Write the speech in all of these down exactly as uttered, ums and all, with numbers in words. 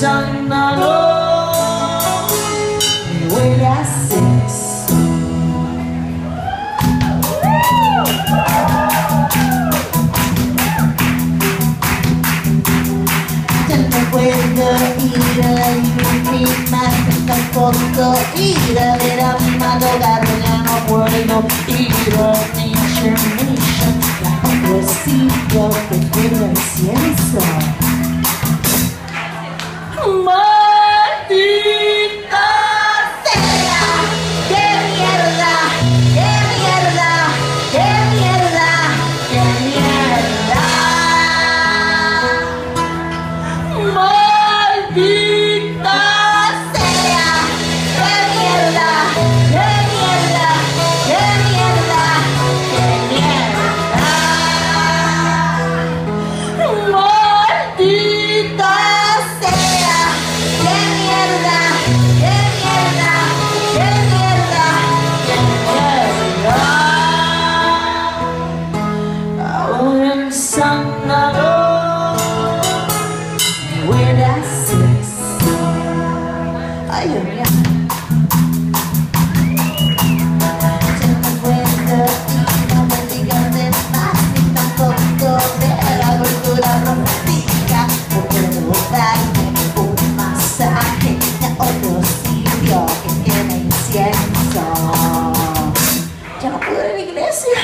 sánalo, me huele a sexo. Ya no puedo ir a la última, tampoco ir a ver a mi amado gato. Ya no puedo ir a Nature Nation, la otro sitio que tiene incienso. ¡Maldita sea! ¡Qué mierda! ¡Qué mierda! ¡Qué mierda! ¡Qué mierda! ¡Maldita sea! ¡Qué mierda! ¡Qué mierda! ¡Qué mierda! ¡Qué mierda! ¡Maldita! Sánalo, me huele a sexo. Ay, Dios mío. Ya no puedo y no me digas de más, ni tampoco de la cultura romántica. No puedo darme un masaje a otro sitio que tiene incienso. Ya no puedo ir a la iglesia.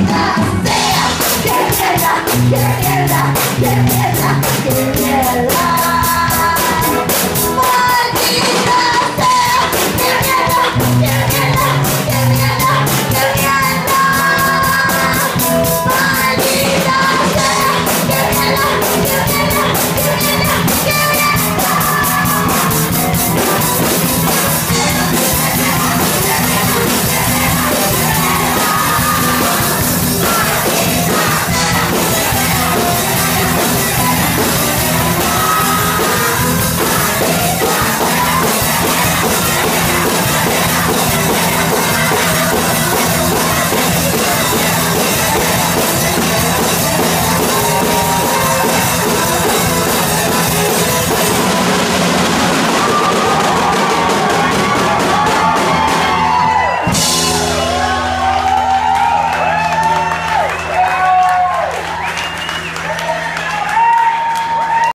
¡Qué mierda! ¡Qué mierda! ¡Qué mierda!